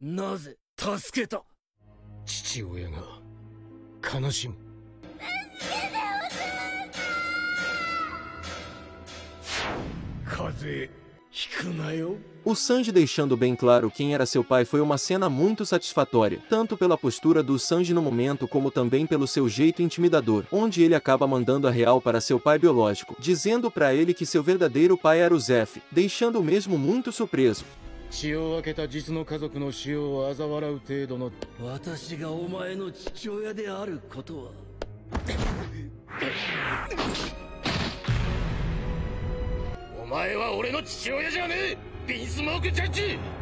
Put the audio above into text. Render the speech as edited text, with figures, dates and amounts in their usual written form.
なぜ助けた？ 父親が悲しむ。 風邪ひくなよ。 O Sanji deixando bem claro quem era seu pai foi uma cena muito satisfatória, tanto pela postura do Sanji no momento como também pelo seu jeito intimidador, onde ele acaba mandando a real para seu pai biológico, dizendo para ele que seu verdadeiro pai era o Zeff, deixando o mesmo muito surpreso. 血を分けた実の家族の死を嘲笑う程度の。 私がお前の父親であることは。 お前は俺の父親じゃねえ！ビンスモークジャッジ！